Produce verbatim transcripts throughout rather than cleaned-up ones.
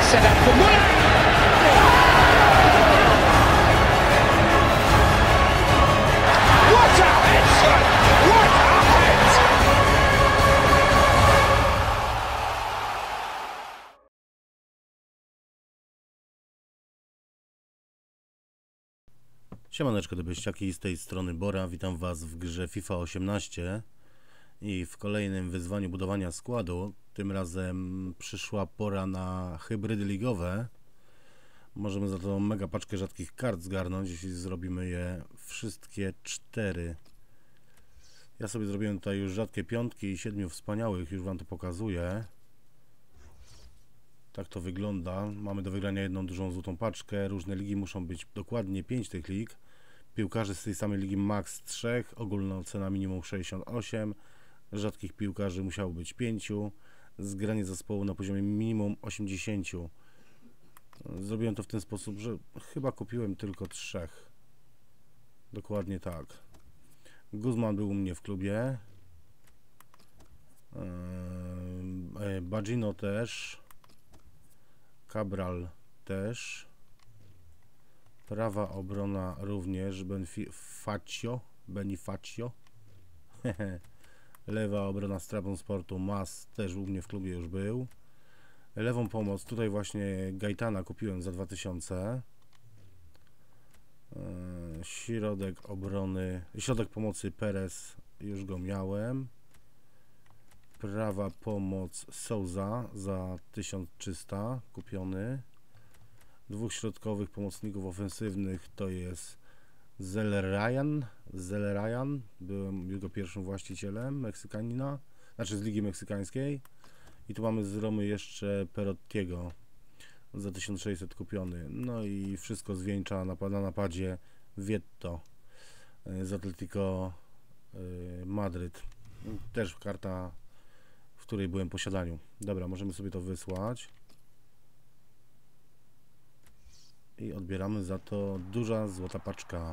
set up for Muller. What a headshot! What a head! Siemaneczko dybyściaki, z tej strony Bora, witam was w grze FIFA osiemnaście i w kolejnym wyzwaniu budowania składu. Tym razem przyszła pora na hybrydy ligowe. Możemy za to mega paczkę rzadkich kart zgarnąć, jeśli zrobimy je wszystkie cztery. Ja sobie zrobiłem tutaj już rzadkie piątki i siedmiu wspaniałych, już wam to pokazuję. Tak to wygląda. Mamy do wygrania jedną dużą złotą paczkę. Różne ligi muszą być dokładnie pięć tych lig. Piłkarzy z tej samej ligi max trzy, ogólna ocena minimum sześćdziesiąt osiem. Rzadkich piłkarzy musiało być pięć. Zgranie zespołu na poziomie minimum osiemdziesiąt. Zrobiłem to w ten sposób, że chyba kupiłem tylko trzech. Dokładnie tak. Guzman był u mnie w klubie. Eee, Bagino też. Cabral też. Prawa obrona również. Benifacio. Benifacio. Lewa obrona z Trabzonsportu. Mas też u mnie w klubie już był. Lewą pomoc. Tutaj właśnie Gaitana kupiłem za dwa tysiące. Środek obrony. Środek pomocy Perez. Już go miałem. Prawa pomoc Souza za tysiąc trzysta kupiony. Dwóch środkowych pomocników ofensywnych to jest Zelerayan. Zelerayan. Byłem jego pierwszym właścicielem, Meksykanina. Znaczy z Ligi Meksykańskiej. I tu mamy z Romy jeszcze Perottiego za tysiąc sześćset kupiony. No i wszystko zwieńcza na napadzie Vietto z Atletico Madryt. Też karta, w której byłem w posiadaniu. Dobra, możemy sobie to wysłać. I odbieramy za to duża złota paczka.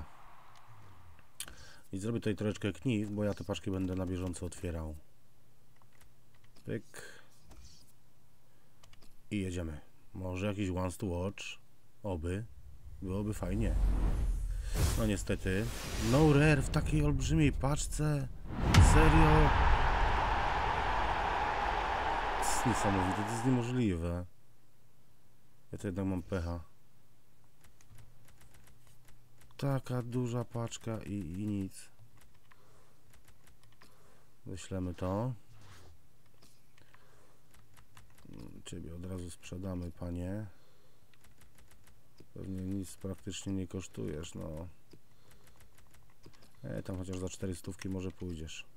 I zrobię tutaj troszeczkę kniw, bo ja te paczki będę na bieżąco otwierał. Pyk. I jedziemy. Może jakiś once to watch. Oby. Byłoby fajnie. No niestety. No rare w takiej olbrzymiej paczce. Serio? To jest niesamowite. To jest niemożliwe. Ja to jednak mam pecha. Taka duża paczka i, i nic. Wyślemy to. Ciebie od razu sprzedamy, panie. Pewnie nic praktycznie nie kosztujesz, no. E, tam chociaż za cztery stówki może pójdziesz.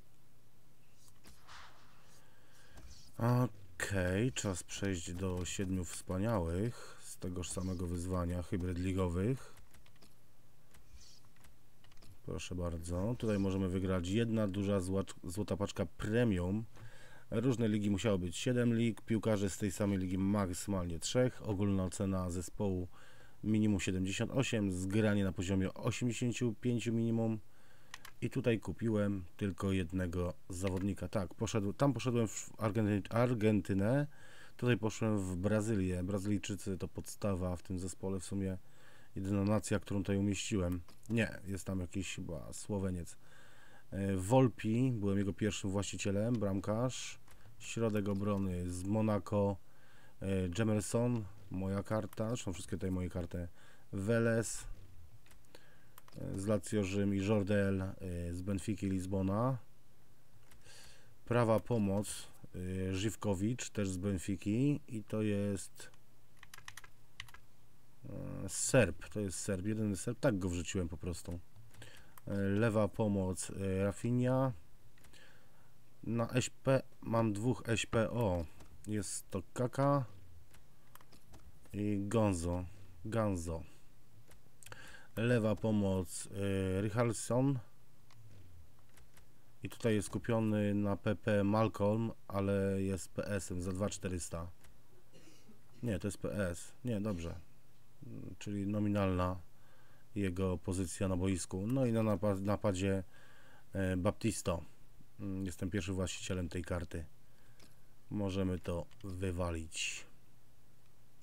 Okej, okay, czas przejść do siedmiu wspaniałych z tegoż samego wyzwania hybryd ligowych. Proszę bardzo. Tutaj możemy wygrać jedna duża złota paczka premium. Różne ligi musiało być siedem lig. Piłkarze z tej samej ligi maksymalnie trzy. Ogólna ocena zespołu minimum siedemdziesiąt osiem. Zgranie na poziomie osiemdziesiąt pięć minimum. I tutaj kupiłem tylko jednego zawodnika. Tak, poszedł, tam poszedłem w Argenty Argentynę. Tutaj poszłem w Brazylię. Brazylijczycy to podstawa w tym zespole. W sumie jedyna nacja, którą tutaj umieściłem. Nie, jest tam jakiś chyba Słoweniec. Volpi, byłem jego pierwszym właścicielem, bramkarz. Środek obrony z Monaco, Jemerson, moja karta, zresztą wszystkie tutaj moje karty. Velez z Lazio Rzym i Jordel z Benfiki Lizbona. Prawa pomoc Żywkowicz, też z Benfiki, i to jest Serb, to jest Serb, jedyny Serb, tak go wrzuciłem po prostu. Lewa pomoc Rafinha. Na S P mam dwóch S P O. Jest to Kaka i Gonzo. Ganzo. Lewa pomoc Richarlison. I tutaj jest kupiony na P P Malcolm, ale jest P S-em za dwa tysiące czterysta. Nie, to jest P S. Nie, dobrze. Czyli nominalna jego pozycja na boisku. No i na napad napadzie e, Baptisto. Jestem pierwszym właścicielem tej karty. Możemy to wywalić.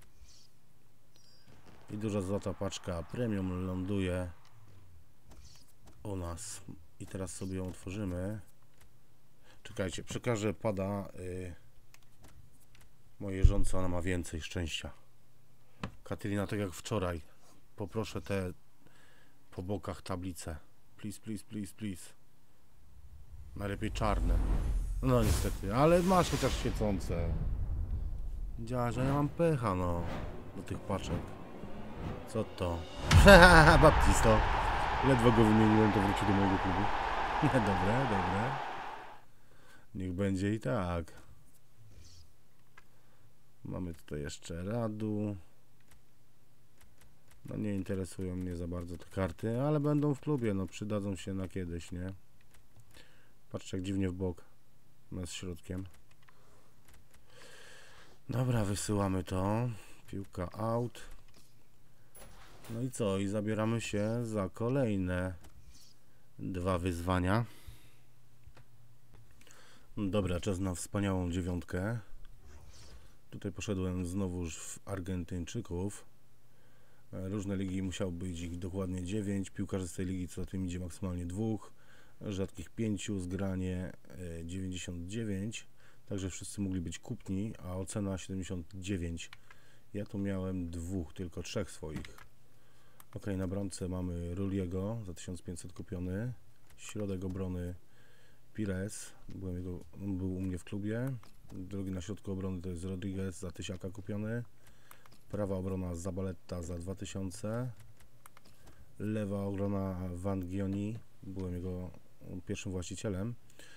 I duża złota paczka premium ląduje u nas. I teraz sobie ją otworzymy. Czekajcie, przekażę pada y, mojej żonce, ona ma więcej szczęścia. Katerina, tak jak wczoraj, poproszę te po bokach tablice. Please, please, please, please. Najlepiej czarne. No niestety, ale masz chociaż świecące. Działa, że ja mam pecha, no. Do tych paczek. Co to? Baptisto. Ledwo go wymieniłem, to wrócił do mojego klubu. Dobre, dobre. Niech będzie i tak. Mamy tutaj jeszcze Radu. No nie interesują mnie za bardzo te karty, ale będą w klubie, no przydadzą się na kiedyś, nie? Patrzcie jak dziwnie w bok. Z środkiem. Dobra, wysyłamy to. Piłka out. No i co? I zabieramy się za kolejne dwa wyzwania. Dobra, czas na wspaniałą dziewiątkę. Tutaj poszedłem znowuż w Argentyńczyków. Różne ligi, musiało być ich dokładnie dziewięć. Piłkarzy z tej ligi, co tym idzie maksymalnie dwóch. Rzadkich pięciu, zgranie dziewięćdziesiąt dziewięć. Także wszyscy mogli być kupni, a ocena siedemdziesiąt dziewięć. Ja tu miałem dwóch, tylko trzech swoich. Ok, na bramce mamy Ruliego za tysiąc pięćset kupiony. Środek obrony Pires, byłem jego, on był u mnie w klubie. Drugi na środku obrony to jest Rodriguez za tysiaka kupiony. Prawa obrona Zabaletta za dwa tysiące. Lewa obrona Van Gioni, byłem jego pierwszym właścicielem.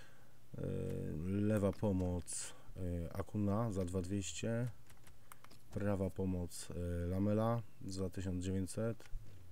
Lewa pomoc Akuna za dwa tysiące dwieście. Prawa pomoc Lamela za tysiąc dziewięćset.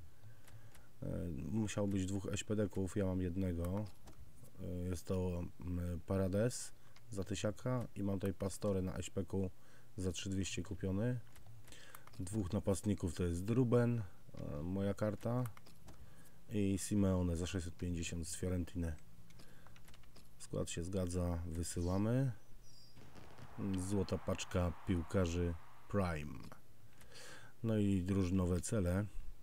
Musiało być dwóch S P D-ków, ja mam jednego. Jest to Parades za tysiaka i mam tutaj Pastore na S P K-u za trzy tysiące dwieście kupiony. Dwóch napastników to jest Druben, moja karta, i Simeone za sześćset pięćdziesiąt z Fiorentiny. Skład się zgadza, wysyłamy. Złota paczka piłkarzy Prime. No i drużynowe cele.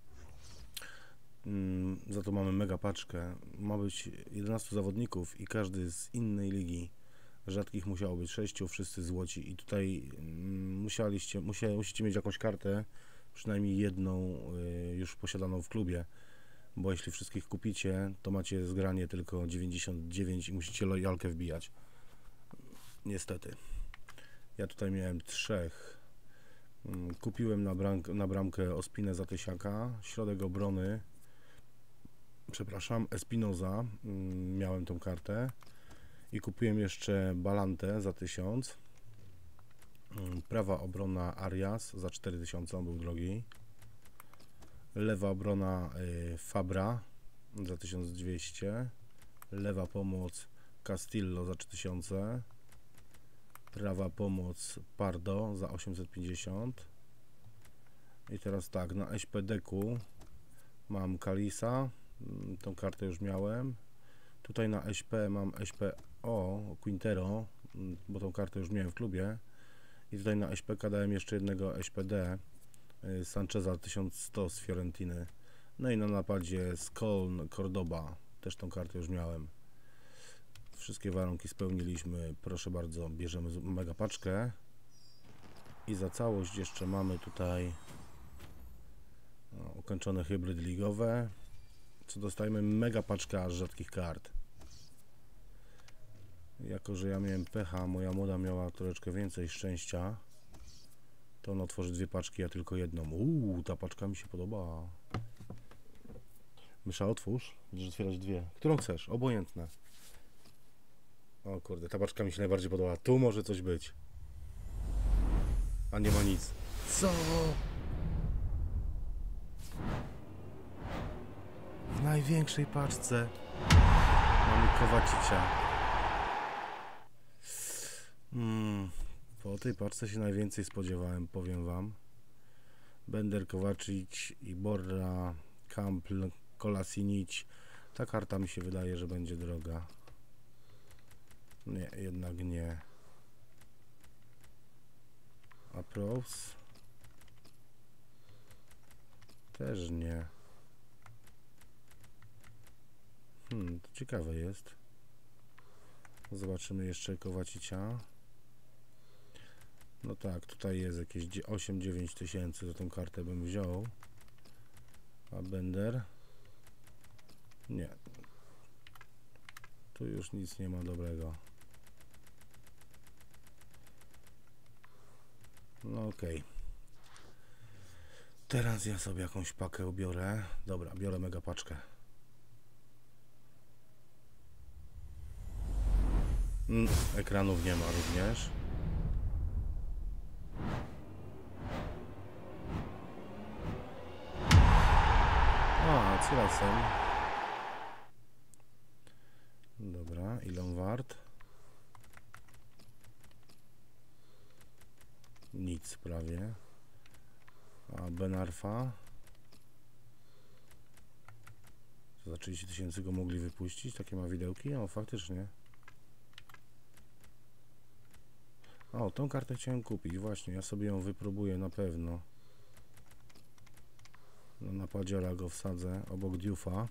Za to mamy mega paczkę. Ma być jedenastu zawodników i każdy z innej ligi. Rzadkich musiało być sześciu, wszyscy złoci. I tutaj musieliście, musia, musicie mieć jakąś kartę, przynajmniej jedną już posiadaną w klubie. Bo jeśli wszystkich kupicie, to macie zgranie tylko dziewięćdziesiąt dziewięć i musicie lojalkę wbijać. Niestety. Ja tutaj miałem trzech. Kupiłem na, bramk, na bramkę Ospinę za tysiaka, środek obrony, przepraszam, Espinoza, miałem tą kartę i kupiłem jeszcze Balantę za tysiąc. Prawa obrona Arias za cztery tysiące, on był drogi. Lewa obrona y, Fabra za tysiąc dwieście. Lewa pomoc Castillo za trzy tysiące. Prawa pomoc Pardo za osiemset pięćdziesiąt. I teraz tak, na S P D-ku mam Kalisa, tą kartę już miałem. Tutaj na S P mam S P O Quintero, bo tą kartę już miałem w klubie. I tutaj na S P K dałem jeszcze jednego S P D Sancheza tysiąc sto z Fiorentiny. No i na napadzie Skoln Cordoba, też tą kartę już miałem. Wszystkie warunki spełniliśmy, proszę bardzo, bierzemy mega paczkę i za całość jeszcze mamy tutaj no, ukończone hybryd ligowe, co dostajemy mega paczka rzadkich kart. Jako że ja miałem pecha, moja młoda miała troszeczkę więcej szczęścia, to on otworzy dwie paczki, ja tylko jedną. Uuu, ta paczka mi się podoba. Mysza, otwórz, będziesz otwierać dwie. Którą chcesz? Obojętne. O kurde, ta paczka mi się najbardziej podoba. Tu może coś być. A nie ma nic. Co? W największej paczce mamy Kowacicia. Hmm, po tej paczce się najwięcej spodziewałem, powiem wam. Bender, Kowacic, Iborra, Kampl, Kolasinic. Ta karta mi się wydaje, że będzie droga. Nie, jednak nie. Apros. Też nie. Hmm, to ciekawe jest. Zobaczymy jeszcze Kowacicia. No tak, tutaj jest jakieś osiem dziewięć tysięcy, to tą kartę bym wziął. A Bender? Nie. Tu już nic nie ma dobrego. No okej. Okay. Teraz ja sobie jakąś pakę ubiorę. Dobra, biorę mega paczkę. Mm, ekranów nie ma również. A, co lasem? Dobra, ile on wart? Nic prawie. A Ben Arfa? To za trzydzieści tysięcy go mogli wypuścić? Takie ma widełki? O, faktycznie. O, tą kartę chciałem kupić. Właśnie, ja sobie ją wypróbuję na pewno. Na napadziora go wsadzę obok Diouf'a.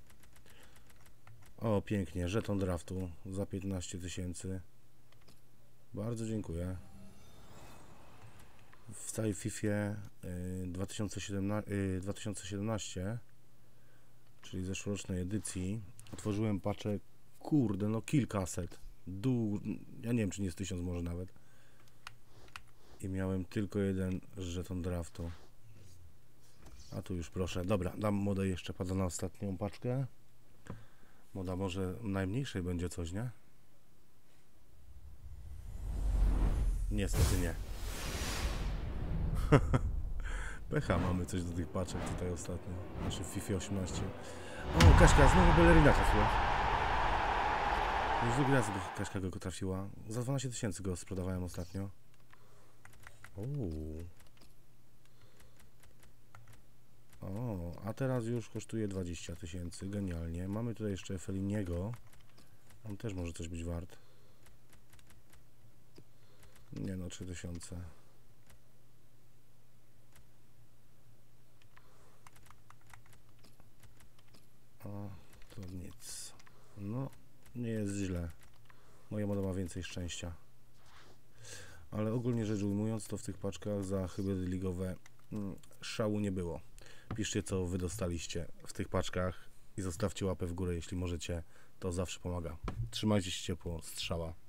O, pięknie, żeton draftu za piętnaście tysięcy. Bardzo dziękuję. W całej Fifie y, dwa tysiące siedemnaście, czyli zeszłorocznej edycji, otworzyłem paczę, kurde, no kilkaset. Du ja nie wiem, czy nie jest tysiąc może nawet. I miałem tylko jeden żeton draftu. A tu już proszę. Dobra, dam modę jeszcze pada na ostatnią paczkę. Moda może najmniejszej będzie coś, nie? Niestety nie. Pecha, mamy coś do tych paczek tutaj ostatnio. Znaczy w FIFA osiemnaście. O, Kaśka, znowu Bellerina trafiła. Już drugi raz Kaśka go trafiła. Za dwanaście tysięcy go sprzedawałem ostatnio. Uuu. O, a teraz już kosztuje dwadzieścia tysięcy. Genialnie. Mamy tutaj jeszcze Feliniego. On też może coś być wart. Nie no, trzy tysiące. O, to nic. No, nie jest źle. Moja moda ma więcej szczęścia. Ale ogólnie rzecz ujmując, to w tych paczkach za hybrydy ligowe mm, szału nie było. Piszcie, co wy dostaliście w tych paczkach i zostawcie łapę w górę, jeśli możecie. To zawsze pomaga. Trzymajcie się ciepło. Strzała.